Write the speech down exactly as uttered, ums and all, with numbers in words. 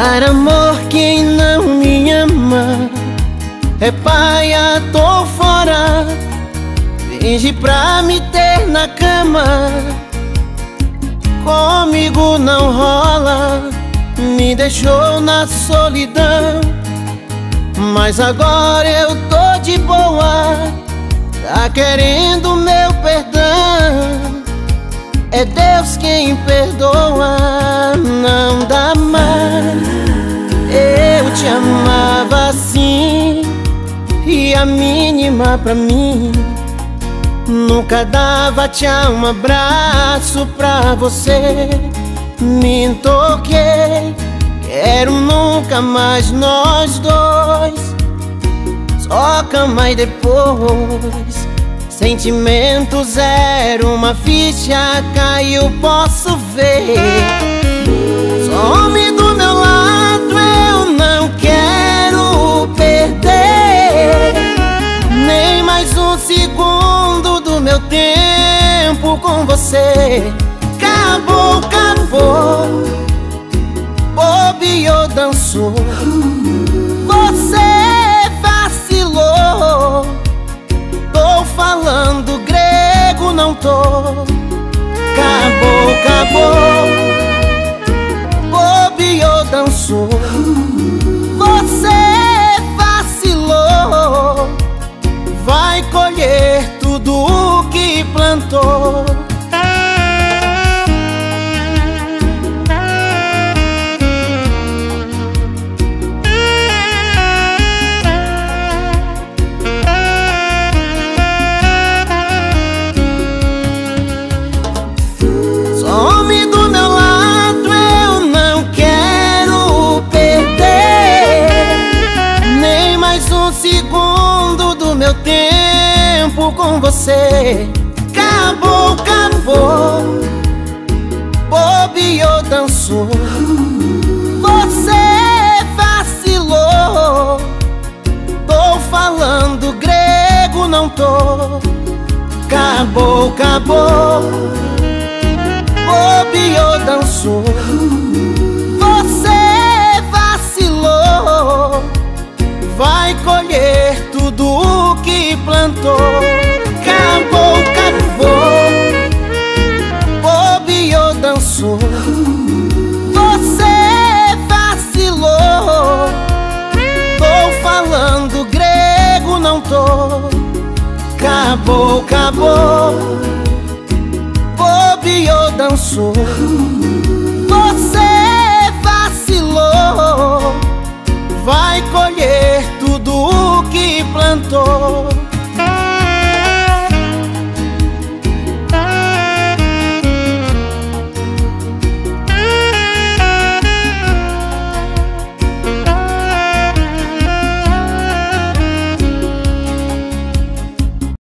Dar amor quem não me ama é paia, tô fora. Finge pra me ter na cama, comigo não rola. Me deixou na solidão, mas agora eu tô de boa. Tá querendo meu perdão, é Deus quem perdoa. Não dá mais, eu te amava assim, e a mínima pra mim nunca dava tchau, um abraço pra você. Me toquei, quero nunca mais nós dois, só cama e depois sentimento zero, uma ficha caiu, posso ver. Some do meu lado, eu não quero perder nem mais um segundo do meu tempo com você. Acabou, acabou, bobeou, dançou, você vacilou. Tô falando grego, não tô. Acabou, acabou, bobeou, dançou, você vacilou. Vai colher tudo o que plantou. Some do meu lado, eu não quero perder nem mais um segundo do meu tempo com você. Acabou, acabou, bobeou, dançou, você vacilou. Tô falando grego, não tô. Acabou, acabou, bobeou, dançou, você vacilou. Vai colher tudo o que plantou. Acabou, acabou, bobeou, dançou, você vacilou. Tô falando grego, não tô. Acabou, acabou, bobeou, dançou, você vacilou. Vai colher tudo o que plantou.